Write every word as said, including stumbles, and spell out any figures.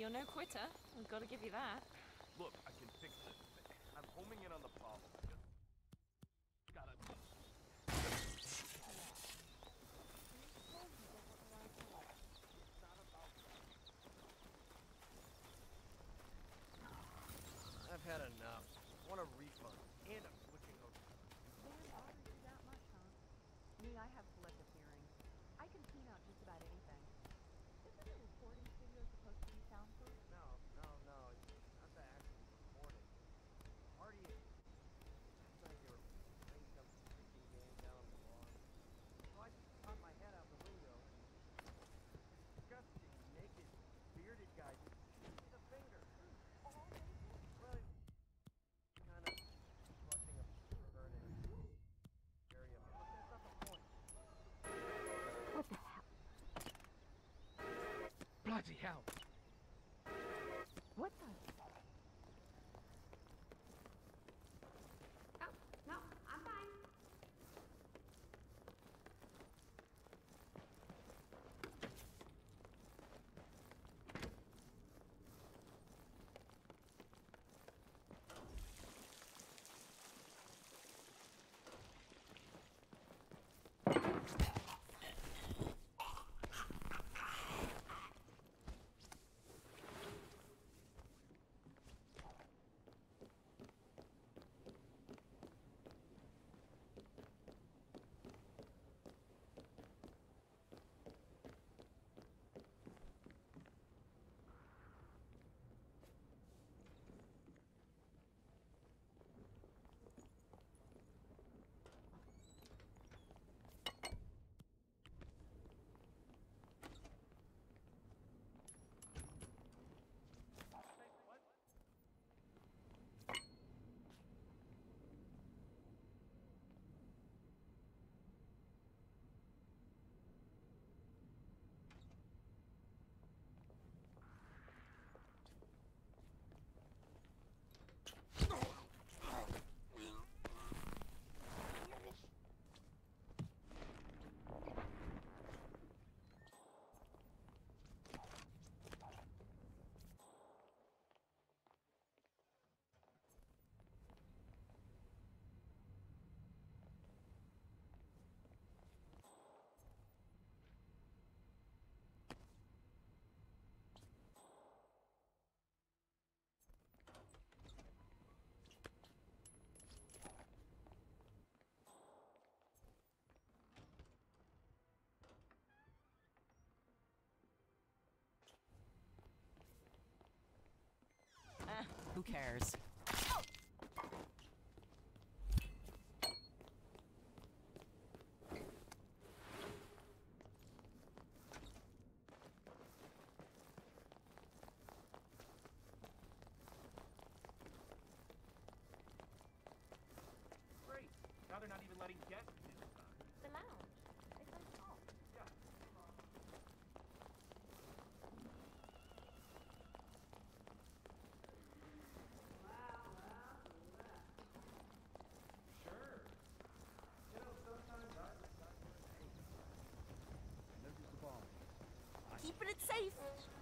You're no quitter. I've got to give you that. Look, I can fix this. I'm homing in on the problem. Just gotta... I've had enough. I want a refund. And I'm switching hotels. Damn bothers you that much, huh? Me, I have selective hearing. I can tune out just about anything. Isn't a recording studio supposed to be soundproof? No, no, no. It's not the actual recording. Party is... Last night they were playing some freaking game down on the lawn. So I just popped my head out the window and... disgusting, naked, bearded guy just shoots me the finger. All naked? Well, kind of clutching a burning area. But that's not the point. What the hell? Bloody hell! What the? Oh, no, I'm fine. Eh, who cares? Great. Now they're not even letting guests in this time. The lounge. It's like, oh. Yeah. Sure. You know, sometimes I just got to... Hey, Keeping it safe.